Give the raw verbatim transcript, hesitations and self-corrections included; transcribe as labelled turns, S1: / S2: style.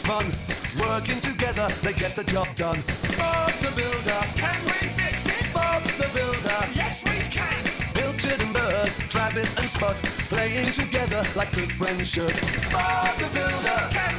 S1: fun. Working together, they get the job done. Bob the Builder,
S2: Can we fix it?
S1: Bob the Builder.
S2: Yes, we can.
S1: Pilchard and Bird, Travis and Spud, playing together like good friends should. Bob the Builder,
S2: Can